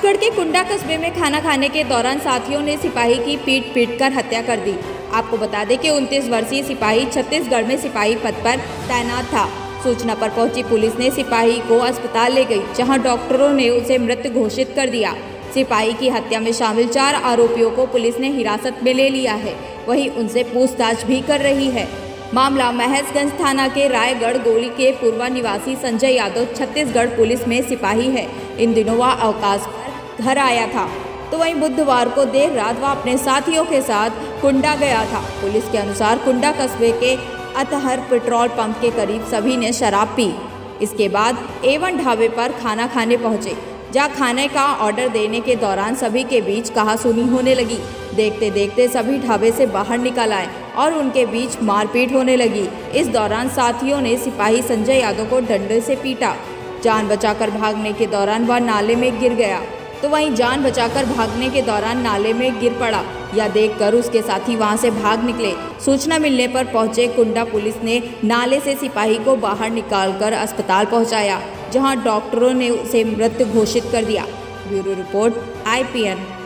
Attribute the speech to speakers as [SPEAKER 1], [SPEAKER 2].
[SPEAKER 1] आजमगढ़ के कुंडा कस्बे में खाना खाने के दौरान साथियों ने सिपाही की पीट कर हत्या कर दी। आपको बता दें कि 29 वर्षीय सिपाही छत्तीसगढ़ में सिपाही पद पर तैनात था। सूचना पर पहुंची पुलिस ने सिपाही को अस्पताल ले गई, जहां डॉक्टरों ने उसे मृत घोषित कर दिया। सिपाही की हत्या में शामिल 4 आरोपियों को पुलिस ने हिरासत में ले लिया है, वहीं उनसे पूछताछ भी कर रही है। मामला महेशगंज थाना के रायगढ़ गोली के पूर्व निवासी संजय यादव छत्तीसगढ़ पुलिस में सिपाही है। इन दिनों वह अवकाश पर घर आया था, तो वहीं बुधवार को देर रात वह अपने साथियों के साथ कुंडा गया था। पुलिस के अनुसार कुंडा कस्बे के अतहर पेट्रोल पंप के करीब सभी ने शराब पी। इसके बाद A1 ढाबे पर खाना खाने पहुंचे, जहां खाने का ऑर्डर देने के दौरान सभी के बीच कहासुनी होने लगी। देखते देखते सभी ढाबे से बाहर निकल आए और उनके बीच मारपीट होने लगी। इस दौरान साथियों ने सिपाही संजय यादव को डंडे से पीटा। जान बचाकर भागने के दौरान वह नाले में गिर गया, तो वहीं जान बचाकर भागने के दौरान नाले में गिर पड़ा। यह देखकर उसके साथी वहां से भाग निकले। सूचना मिलने पर पहुंचे कुंडा पुलिस ने नाले से सिपाही को बाहर निकालकर अस्पताल पहुंचाया, जहां डॉक्टरों ने उसे मृत घोषित कर दिया। Bureau report IPN।